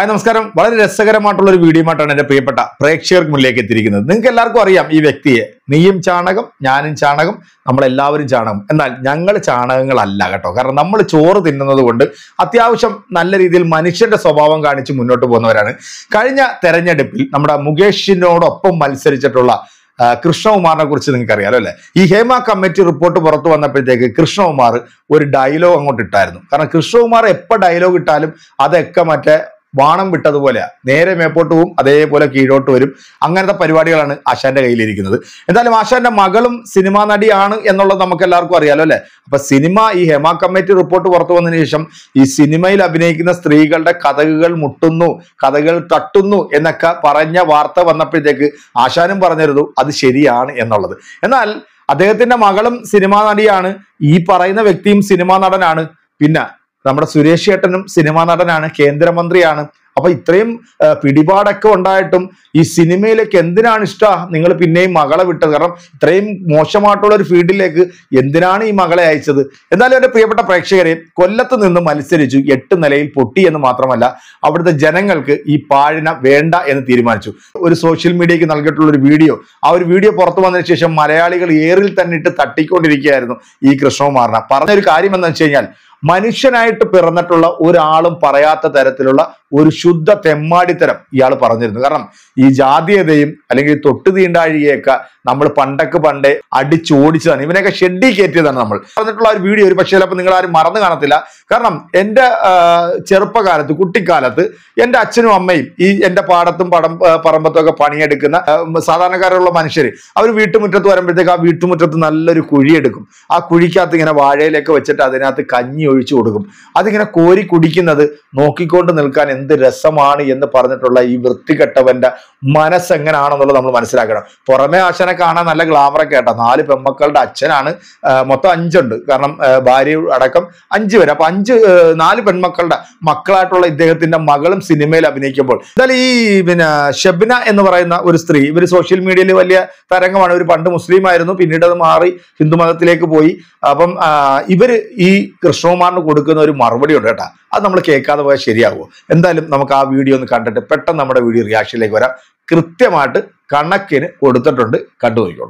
Hi നമസ്കാരം. വളരെ രസകരമായിട്ടുള്ള ഒരു വീഡിയോ ആയിട്ടാണ് എന്റെ പ്രിയപ്പെട്ട പ്രേക്ഷകർക്ക് മുന്നിലേക്ക് എത്തിയിരിക്കുന്നത്. നിങ്ങൾക്ക് എല്ലാവർക്കും അറിയാം ഈ വ്യക്തിയെ. നീയും ചാണകം, ഞാനും ചാണകം, നമ്മളെല്ലാവരും ചാണകം. എന്നാൽ ഞങ്ങൾ ചാണകങ്ങളല്ല കേട്ടോ. കാരണം നമ്മൾ ചോറ് തിന്നുന്നത് കൊണ്ട് അത്യാവശ്യം നല്ല രീതിയിൽ മനുഷ്യന്റെ സ്വഭാവം കാണിച്ച് മുന്നോട്ട് പോകുന്നവരാണ്. കഴിഞ്ഞ തെരഞ്ഞെടുപ്പിൽ നമ്മുടെ മുകേഷിനോടൊപ്പം മത്സരിച്ചിട്ടുള്ള കൃഷ്ണകുമാറിനെ കുറിച്ച് നിങ്ങൾക്ക് അറിയാലോ അല്ലെ. ഈ ഹേമ കമ്മിറ്റി റിപ്പോർട്ട് പുറത്തു വന്നപ്പോഴത്തേക്ക് കൃഷ്ണകുമാർ ഒരു ഡയലോഗ് അങ്ങോട്ട് ഇട്ടായിരുന്നു. കാരണം കൃഷ്ണകുമാർ എപ്പോൾ ഡയലോഗ് ഇട്ടാലും അതൊക്കെ മറ്റേ വാണം വിട്ടതുപോലെയാ. നേരെ മേപ്പോട്ട് പോവും, അതേപോലെ കീഴോട്ട് വരും. അങ്ങനത്തെ പരിപാടികളാണ് ആശാന്റെ കയ്യിലിരിക്കുന്നത്. എന്തായാലും ആശാന്റെ മകളും സിനിമാ നടിയാണ് എന്നുള്ളത് നമുക്ക് എല്ലാവർക്കും അറിയാലോ അല്ലെ. അപ്പൊ സിനിമ ഈ ഹേമ കമ്മിറ്റി റിപ്പോർട്ട് പുറത്തു വന്നതിന് ശേഷം ഈ സിനിമയിൽ അഭിനയിക്കുന്ന സ്ത്രീകളുടെ കഥകൾ മുട്ടുന്നു, കഥകൾ തട്ടുന്നു എന്നൊക്കെ പറഞ്ഞ വാർത്ത വന്നപ്പോഴത്തേക്ക് ആശാനും പറഞ്ഞിരുന്നു അത് ശരിയാണ് എന്നുള്ളത്. എന്നാൽ അദ്ദേഹത്തിന്റെ മകളും സിനിമാ നടിയാണ്, ഈ പറയുന്ന വ്യക്തിയും സിനിമാ നടനാണ്, പിന്നെ നമ്മുടെ സുരേഷ് ചേട്ടനും സിനിമാ നടനാണ്, കേന്ദ്രമന്ത്രിയാണ്. അപ്പൊ ഇത്രയും പിടിപാടൊക്കെ ഉണ്ടായിട്ടും ഈ സിനിമയിലേക്ക് എന്തിനാണ് നിങ്ങൾ പിന്നെയും മകളെ വിട്ടത്? കാരണം ഇത്രയും മോശമായിട്ടുള്ള ഒരു ഫീൽഡിലേക്ക് എന്തിനാണ് ഈ മകളെ അയച്ചത്? എന്തായാലും എന്റെ പ്രിയപ്പെട്ട പ്രേക്ഷകരെ, കൊല്ലത്ത് നിന്ന് മത്സരിച്ചു, 8 നിലയിൽ പൊട്ടി എന്ന് മാത്രമല്ല അവിടുത്തെ ജനങ്ങൾക്ക് ഈ പാഴിന വേണ്ട എന്ന് തീരുമാനിച്ചു. ഒരു സോഷ്യൽ മീഡിയക്ക് നൽകിയിട്ടുള്ള ഒരു വീഡിയോ, ആ ഒരു വീഡിയോ പുറത്തു വന്നതിന് ശേഷം മലയാളികൾ ഏറിൽ തന്നെ ഇട്ട് തട്ടിക്കൊണ്ടിരിക്കുകയായിരുന്നു ഈ കൃഷ്ണകുമാറിനെ. പറഞ്ഞൊരു കാര്യം എന്താണെന്ന് വെച്ച് കഴിഞ്ഞാൽ, മനുഷ്യനായിട്ട് പിറന്നിട്ടുള്ള ഒരാളും പറയാത്ത തരത്തിലുള്ള ഒരു ശുദ്ധ തെമ്മാടിത്തരം ഇയാൾ പറഞ്ഞിരുന്നു. കാരണം ഈ ജാതീയതയും അല്ലെങ്കിൽ തൊട്ടു തീണ്ടാഴികയൊക്കെ നമ്മൾ പണ്ടേ അടിച്ചോടിച്ചതാണ്. ഇവനെയൊക്കെ ഷെഡി കയറ്റിയതാണ് നമ്മൾ. പറഞ്ഞിട്ടുള്ള ഒരു വീഡിയോ ഒരു പക്ഷേ ചിലപ്പോൾ നിങ്ങൾ ആരും മറന്നു കാണത്തില്ല. കാരണം എൻ്റെ ചെറുപ്പകാലത്ത്, കുട്ടിക്കാലത്ത് എൻ്റെ അച്ഛനും അമ്മയും ഈ എൻ്റെ പാടത്തും പറമ്പത്തും ഒക്കെ പണിയെടുക്കുന്ന സാധാരണക്കാരുള്ള മനുഷ്യർ, അവർ വീട്ടുമുറ്റത്ത് വരുമ്പോഴത്തേക്ക് ആ വീട്ടുമുറ്റത്ത് നല്ലൊരു കുഴിയെടുക്കും. ആ കുഴിക്കകത്ത് ഇങ്ങനെ വാഴയിലേക്ക് വെച്ചിട്ട് അതിനകത്ത് കഞ്ഞി ഒഴിച്ചു കൊടുക്കും. അതിങ്ങനെ കോരി കുടിക്കുന്നത് നോക്കിക്കൊണ്ട് നിൽക്കാൻ എന്ത് രസമാണ് എന്ന് പറഞ്ഞിട്ടുള്ള ഈ വൃത്തികെട്ടവന്റെ മനസ്സെങ്ങനാണെന്നുള്ളത് നമ്മൾ മനസ്സിലാക്കണം. പുറമെ ആശാനെ കാണാൻ നല്ല ഗ്ലാമറൊക്കെ കേട്ടോ. 4 പെൺമക്കളുടെ അച്ഛനാണ്. മൊത്തം 5 ഉണ്ട്. കാരണം ഭാര്യ അടക്കം 5 പേര്. അപ്പൊ 4 പെൺമക്കളുടെ മക്കളായിട്ടുള്ള ഇദ്ദേഹത്തിന്റെ മകളും സിനിമയിൽ അഭിനയിക്കുമ്പോൾ എന്തായാലും ഈ ഷെബ്ന എന്ന് പറയുന്ന ഒരു സ്ത്രീ, ഇവര് സോഷ്യൽ മീഡിയയിൽ വലിയ തരംഗമാണ്. ഇവർ പണ്ട് മുസ്ലിം ആയിരുന്നു, പിന്നീട് അത് മാറി ഹിന്ദു മതത്തിലേക്ക് പോയി. അപ്പം ഇവര് ഈ കൃഷ്ണകുമാറിന് കൊടുക്കുന്ന ഒരു മറുപടി ഉണ്ട് കേട്ടോ. അത് നമ്മൾ കേൾക്കാതെ പോയാൽ ശരിയാകുമോ? എന്തായാലും നമുക്ക് ആ വീഡിയോ ഒന്ന് കണ്ടിട്ട് പെട്ടെന്ന് നമ്മുടെ വീഡിയോ റിയാക്ഷനിലേക്ക് വരാം. കൃത്യമായിട്ട് കണക്കിന് കൊടുത്തിട്ടുണ്ട്, കണ്ടു നോക്കിക്കോളൂ.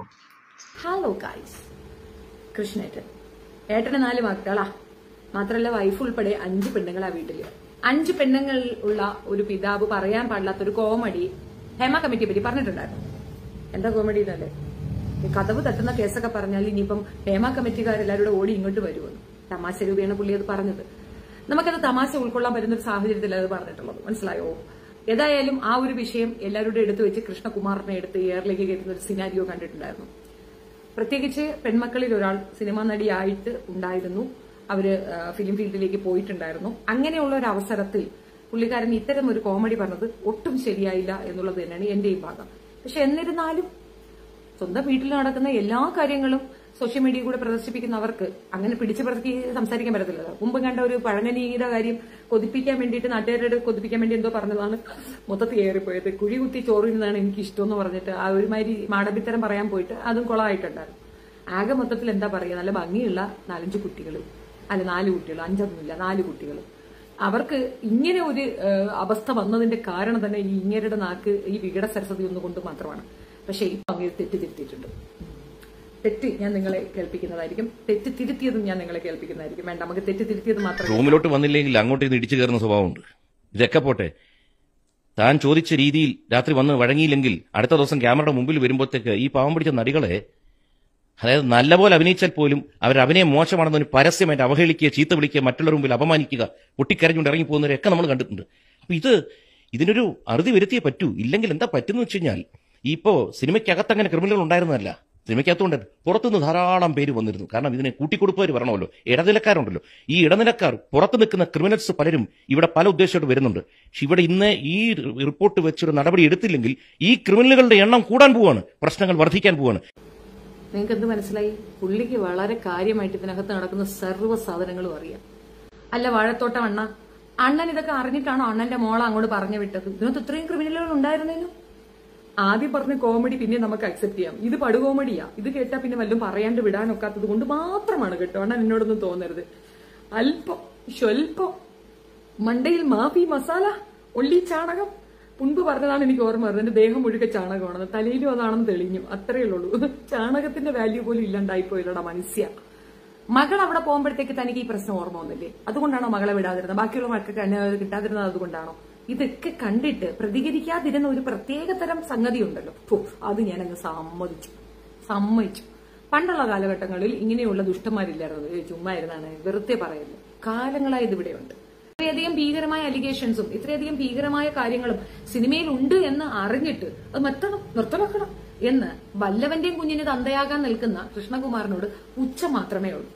ഹലോ ഗൈസ്, കൃഷ്ണേട്ടൻ ഏട്ടന് 4 മക്കളാ. മാത്രല്ല വൈഫ് ഉൾപ്പെടെ 5 പെണ്ണുങ്ങളാ വീട്ടില്. 5 പെണ്ണുങ്ങൾ ഉള്ള ഒരു പിതാവ് പറയാൻ പാടില്ലാത്തൊരു കോമഡി ഹേമ കമ്മിറ്റിയെ പറ്റി പറഞ്ഞിട്ടുണ്ടായിരുന്നു. എന്താ കോമഡി എന്നല്ലേ? കതവ് തട്ടുന്ന കേസൊക്കെ പറഞ്ഞാൽ ഇനിയിപ്പം ഹേമ കമ്മിറ്റിക്കാരെല്ലാവരും ഓടി ഇങ്ങോട്ട് വരുമെന്ന് തമാശ രൂപയാണ് പുള്ളി അത് പറഞ്ഞത്. നമുക്കത് തമാശ ഉൾക്കൊള്ളാൻ പറ്റുന്ന ഒരു സാഹചര്യത്തിൽ അത് പറഞ്ഞിട്ടുള്ളത്, മനസ്സിലായോ? ഏതായാലും ആ ഒരു വിഷയം എല്ലാവരുടെ എടുത്തു വെച്ച് കൃഷ്ണകുമാറിനെ എടുത്ത് എയറിലേക്ക് കയറ്റുന്ന ഒരു സിനാരിയോ കണ്ടിട്ടുണ്ടായിരുന്നു. പ്രത്യേകിച്ച് പെൺമക്കളിൽ ഒരാൾ സിനിമാ നടിയായിട്ട് ഉണ്ടായിരുന്നു. അവര് ഫിലിം ഫീൽഡിലേക്ക് പോയിട്ടുണ്ടായിരുന്നു. അങ്ങനെയുള്ള ഒരു അവസരത്തിൽ പുള്ളിക്കാരൻ ഇത്തരം ഒരു കോമഡി പറഞ്ഞത് ഒട്ടും ശരിയായില്ല എന്നുള്ളത് തന്നെയാണ് എന്റെയും ഭാഗം. പക്ഷെ എന്നിരുന്നാലും സ്വന്തം വീട്ടിൽ നടക്കുന്ന എല്ലാ കാര്യങ്ങളും സോഷ്യൽ മീഡിയ കൂടെ പ്രദർശിപ്പിക്കുന്നവർക്ക് അങ്ങനെ പിടിച്ചു പറക്കി സംസാരിക്കാൻ പറ്റത്തില്ലല്ലോ. മുമ്പ് കണ്ട ഒരു പഴങ്ങനീയുടെ കാര്യം കൊതിപ്പിക്കാൻ വേണ്ടിയിട്ട്, നാട്ടുകാരുടെ കൊതിപ്പിക്കാൻ വേണ്ടി എന്തോ പറഞ്ഞതാണ് മൊത്തത്തിൽ ഏറിപ്പോയത്. കുഴി കുത്തി ചോറിനാണ് എനിക്ക് ഇഷ്ടം എന്ന് പറഞ്ഞിട്ട് ആ ഒരുമാതിരി മാടമ്പിത്തരം പറയാൻ പോയിട്ട് അതും കൊളമായിട്ടുണ്ടായിരുന്നു. ആകെ മൊത്തത്തിൽ എന്താ പറയുക, നല്ല ഭംഗിയുള്ള 4-5 കുട്ടികൾ, അല്ല 4 കുട്ടികൾ, 5ഒന്നുമില്ല 4 കുട്ടികൾ. അവർക്ക് ഇങ്ങനെ ഒരു അവസ്ഥ വന്നതിന്റെ കാരണം തന്നെ ഈ ഇങ്ങരുടെ നാക്ക് ഈ വികട സരസ്വതി ഒന്നുകൊണ്ട് മാത്രമാണ്. പക്ഷെ ഇപ്പൊ അങ്ങനെ തെറ്റ് തിരുത്തിയിട്ടുണ്ട്. തെറ്റ് ഞാൻ നിങ്ങളെ കേൾപ്പിക്കുന്നതായിരിക്കും, തെറ്റ് തിരുത്തിയതും ഞാൻ നിങ്ങളെ കേൾപ്പിക്കുന്നതായിരിക്കും. വേണ്ട, നമുക്ക് തെറ്റ് തിരുത്തിയത് മാത്രം. റൂമിലോട്ട് വന്നില്ലെങ്കിൽ അങ്ങോട്ട് ഇടിച്ചു കയറുന്ന സ്വഭാവമുണ്ട്. ഇതൊക്കെ പോട്ടെ, താൻ ചോദിച്ച രീതിയിൽ രാത്രി വന്ന് വഴങ്ങിയില്ലെങ്കിൽ അടുത്ത ദിവസം ക്യാമറയുടെ മുമ്പിൽ വരുമ്പോഴത്തേക്ക് ഈ പാവം പിടിച്ച നടികളെ, അതായത് നല്ലപോലെ അഭിനയിച്ചാൽ പോലും അവർ അഭിനയം മോശമാണെന്നൊരു പരസ്യമായിട്ട് അവഹേളിക്കുക, ചീത്ത വിളിക്കുക, മറ്റുള്ളവരുടെ മുമ്പിൽ അപമാനിക്കുക, പൊട്ടിക്കരഞ്ഞുകൊണ്ട് ഇറങ്ങി പോകുന്നവരൊക്കെ നമ്മൾ കണ്ടിട്ടുണ്ട്. അപ്പൊ ഇതിനൊരു അറുതി വരുത്തിയേ പറ്റൂ. ഇല്ലെങ്കിൽ എന്താ പറ്റുന്ന വെച്ച് കഴിഞ്ഞാൽ, ഇപ്പോ സിനിമയ്ക്കകത്ത് അങ്ങനെ ക്രിമിനലുകൾ ഉണ്ടായിരുന്നതല്ല, സിനിമയ്ക്കകത്തുകൊണ്ട് പുറത്തുനിന്ന് ധാരാളം പേര് വന്നിരുന്നു. കാരണം ഇതിനെ കൂട്ടിക്കൊടുപ്പവർ വരണമല്ലോ, ഇടനിലക്കാരുണ്ടല്ലോ. ഈ ഇടനിലക്കാർ, പുറത്തു നിൽക്കുന്ന ക്രിമിനൽസ് പലരും ഇവിടെ പല ഉദ്ദേശമായിട്ട് വരുന്നുണ്ട്. പക്ഷെ ഇവിടെ ഇന്ന് ഈ റിപ്പോർട്ട് വെച്ചൊരു നടപടി എടുത്തില്ലെങ്കിൽ ഈ ക്രിമിനലുകളുടെ എണ്ണം കൂടാൻ പോവാണ്, പ്രശ്നങ്ങൾ വർദ്ധിക്കാൻ പോവാണ്. നിങ്ങൾക്ക് എന്ത് മനസ്സിലായി? പുള്ളിക്ക് വളരെ കാര്യമായിട്ട് ഇതിനകത്ത് നടക്കുന്ന സർവ്വ സാധനങ്ങളും അറിയാം. അല്ല വാഴത്തോട്ടം അണ്ണൻ ഇതൊക്കെ അറിഞ്ഞിട്ടാണോ അണ്ണന്റെ മോളെ അങ്ങോട്ട് പറഞ്ഞു വിട്ടത്? ഇതിനകത്ത് ഇത്രയും ക്രിമിനലുകൾ ഉണ്ടായിരുന്നേനു. ആദ്യം പറഞ്ഞ കോമഡി പിന്നെ നമുക്ക് അക്സെപ്റ്റ് ചെയ്യാം. ഇത് പടുകോമഡിയാ. ഇത് കേട്ടാ പിന്നെ വല്ലതും പറയാണ്ട് വിടാനൊക്കാത്തത് കൊണ്ട് മാത്രമാണ് കേട്ടോ. അണ്ണൻ എന്നോടൊന്നും തോന്നരുത്. അല്പം സ്വൽപ്പം മണ്ടയിൽ മാഫി മസാല ഒള്ളി ചാണകം. മുൻപ് പറഞ്ഞതാണ് എനിക്ക് ഓർമ്മ വരുന്നത്. എന്റെ ദേഹം മുഴുക്കെ ചാണകമാണെന്ന്, തലയിലും അതാണെന്ന് തെളിഞ്ഞു. അത്രയേ ഉള്ളൂ. ചാണകത്തിന്റെ വാല്യൂ പോലും ഇല്ലാണ്ടായിപ്പോയില്ലടാ മനുഷ്യ. മകൾ അവിടെ പോകുമ്പോഴത്തേക്ക് തനിക്ക് ഈ പ്രശ്നം ഓർമ്മ വന്നില്ലേ? അതുകൊണ്ടാണോ മകളെ വിടാതിരുന്നത്? ബാക്കിയുള്ള മക്കൾക്ക് എന്നെ കിട്ടാതിരുന്നത് അതുകൊണ്ടാണോ? ഇതൊക്കെ കണ്ടിട്ട് പ്രതികരിക്കാതിരുന്ന ഒരു പ്രത്യേക തരം സംഗതി ഉണ്ടല്ലോ, അത് ഞാൻ അങ്ങ് സമ്മതിച്ചു. പണ്ടുള്ള കാലഘട്ടങ്ങളിൽ ഇങ്ങനെയുള്ള ദുഷ്ടന്മാരില്ലായിരുന്നു. ചുമ്മാ ഇരുന്നാണ്, വെറുതെ പറയുന്നു. കാലങ്ങളായി ഇതിവിടെയുണ്ട്. ഇത്രയധികം ഭീകരമായ അലിഗേഷൻസും ഇത്രയധികം ഭീകരമായ കാര്യങ്ങളും സിനിമയിൽ ഉണ്ട് എന്ന് അറിഞ്ഞിട്ട് അത് നിർത്തലാക്കണം എന്ന് വല്ലവന്റെയും കുഞ്ഞിന് തന്തയാകാൻ നിൽക്കുന്ന കൃഷ്ണകുമാറിനോട് പുച്ഛം മാത്രമേ ഉള്ളൂ.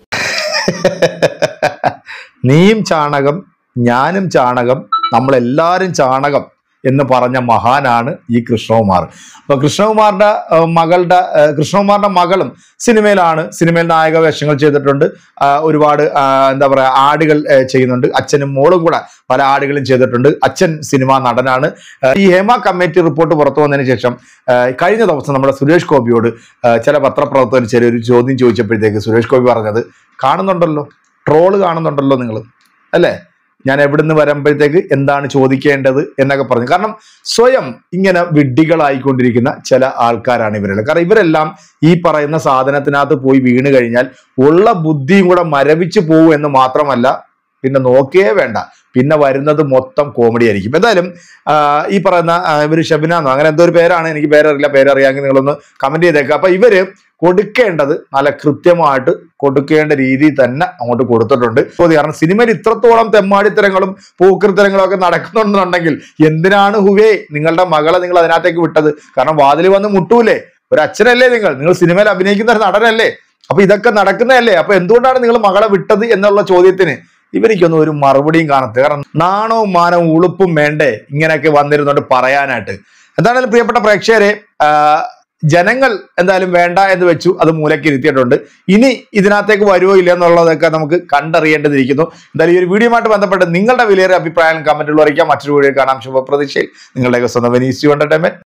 നീയും ചാണകം, ഞാനും ചാണകം, നമ്മളെല്ലാരും ചാണകം എന്ന് പറഞ്ഞ മഹാനാണ് ഈ കൃഷ്ണകുമാർ. അപ്പൊ കൃഷ്ണകുമാറിന്റെ മകളും സിനിമയിൽ നായക വേഷങ്ങൾ ചെയ്തിട്ടുണ്ട്. ഒരുപാട് എന്താ പറയാ ആടുകൾ ചെയ്യുന്നുണ്ട്. അച്ഛനും മോളും കൂടെ പല ആടുകളും ചെയ്തിട്ടുണ്ട്. അച്ഛൻ സിനിമാ നടനാണ്. ഈ ഹേമ കമ്മിറ്റി റിപ്പോർട്ട് പുറത്തു വന്നതിന് ശേഷം കഴിഞ്ഞ ദിവസം നമ്മുടെ സുരേഷ് ഗോപിയോട് ചില പത്രപ്രവർത്തകർ ചെറിയൊരു ചോദ്യം ചോദിച്ചപ്പോഴത്തേക്ക് സുരേഷ് ഗോപി പറഞ്ഞത്, കാണുന്നുണ്ടല്ലോ, ട്രോള് കാണുന്നുണ്ടല്ലോ നിങ്ങൾ അല്ലേ, ഞാൻ എവിടുന്ന് വരുമ്പോഴത്തേക്ക് എന്താണ് ചോദിക്കേണ്ടത് എന്നൊക്കെ പറഞ്ഞു. കാരണം സ്വയം ഇങ്ങനെ വിഡ്ഢികളായിക്കൊണ്ടിരിക്കുന്ന ചില ആൾക്കാരാണ് ഇവരെല്ലാം. കാരണം ഇവരെല്ലാം ഈ പറയുന്ന സാധനത്തിനകത്ത് പോയി വീണ് കഴിഞ്ഞാൽ ഉള്ള ബുദ്ധിയും കൂടെ മരവിച്ചു പോകും എന്ന് മാത്രമല്ല, പിന്നെ നോക്കേ വേണ്ട, പിന്നെ വരുന്നത് മൊത്തം കോമഡി ആയിരിക്കും. എന്തായാലും ഈ പറയുന്ന ഇവര് ഷബിനാന്നോ അങ്ങനെ എന്തോ ഒരു പേരാണ്, എനിക്ക് പേരറിയാമെങ്കിൽ നിങ്ങളൊന്ന് കമന്റ് ചെയ്തേക്കുക. അപ്പൊ ഇവര് കൊടുക്കേണ്ടത് നല്ല കൃത്യമായിട്ട് കൊടുക്കേണ്ട രീതിയിൽ തന്നെ അങ്ങോട്ട് കൊടുത്തിട്ടുണ്ട്. കാരണം സിനിമയിൽ ഇത്രത്തോളം തെമ്മാടിത്തരങ്ങളും പോക്കൃത്തരങ്ങളും ഒക്കെ നടക്കുന്നുണ്ടെന്നുണ്ടെങ്കിൽ എന്തിനാണ് ഹുവേ നിങ്ങളുടെ മകളെ നിങ്ങൾ അതിനകത്തേക്ക് വിട്ടത്? കാരണം വാതിൽ വന്ന് മുട്ടൂലേ, ഒരു അച്ഛനല്ലേ നിങ്ങൾ സിനിമയിൽ അഭിനയിക്കുന്ന ഒരു നടനല്ലേ, അപ്പൊ ഇതൊക്കെ നടക്കുന്നതല്ലേ, അപ്പൊ എന്തുകൊണ്ടാണ് നിങ്ങൾ മകളെ വിട്ടത് എന്നുള്ള ചോദ്യത്തിന് ഇവരിക്കൊന്നും ഒരു മറുപടിയും കാണത്തില്ല. കാരണം നാണവും മാനവും ഉളുപ്പും വേണ്ടേ ഇങ്ങനെയൊക്കെ വന്നിരുന്നോണ്ട് പറയാനായിട്ട്. എന്തായാലും പ്രിയപ്പെട്ട പ്രേക്ഷകരെ, ജനങ്ങൾ എന്തായാലും വേണ്ട എന്ന് വെച്ചു, അത് മൂലയ്ക്ക് ഇരുത്തിയിട്ടുണ്ട്. ഇനി ഇതിനകത്തേക്ക് വരുമോ ഇല്ല എന്നുള്ളതൊക്കെ നമുക്ക് കണ്ടറിയേണ്ടതിരിക്കുന്നു. എന്തായാലും ഈ ഒരു വീഡിയോയുമായിട്ട് ബന്ധപ്പെട്ട് നിങ്ങളുടെ വിലയേറിയ അഭിപ്രായങ്ങളും കമന്റുകൾ അറിയിക്കാം. മറ്റൊരു വീഡിയോ കാണാം ശുഭപ്രതീക്ഷയിൽ. നിങ്ങളുടെയൊക്കെ സ്വന്തം വെനീസ് എന്റർടൈൻമെന്റ്.